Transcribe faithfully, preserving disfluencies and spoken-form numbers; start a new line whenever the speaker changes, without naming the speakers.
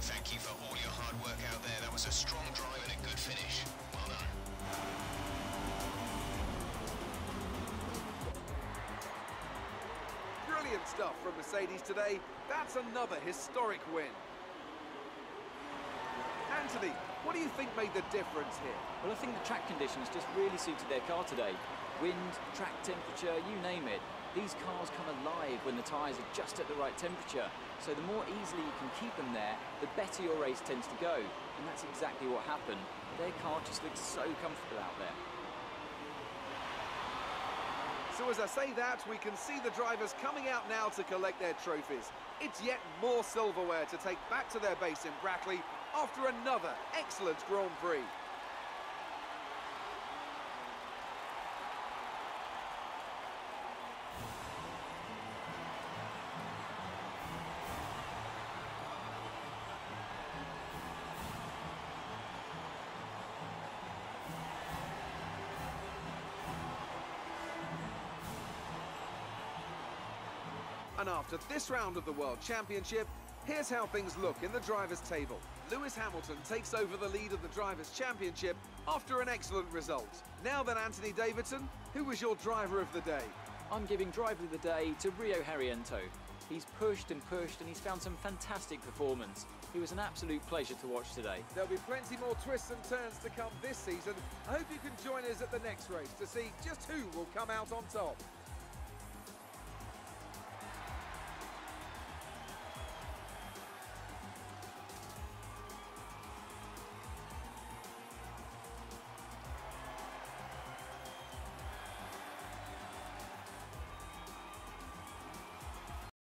thank you for all your hard work out there. That was a strong drive and a good finish. Well done.
Brilliant stuff from Mercedes today. That's another historic win. Anthony, what do you think made the difference here?
Well, I think the track conditions just really suited their car today. Wind, track temperature, you name it. These cars come alive when the tyres are just at the right temperature. So the more easily you can keep them there, the better your race tends to go. And that's exactly what happened. Their car just looks so comfortable out there.
So as I say that, we can see the drivers coming out now to collect their trophies. It's yet more silverware to take back to their base in Brackley after another excellent Grand Prix. And after this round of the World Championship, here's how things look in the Drivers' Table. Lewis Hamilton takes over the lead of the Drivers' Championship after an excellent result. Now then, Anthony Davidson, who was your driver of the day?
I'm giving driver of the day to Rio Haryanto. He's pushed and pushed and he's found some fantastic performance. He was an absolute pleasure to watch today.
There'll be plenty more twists and turns to come this season. I hope you can join us at the next race to see just who will come out on top.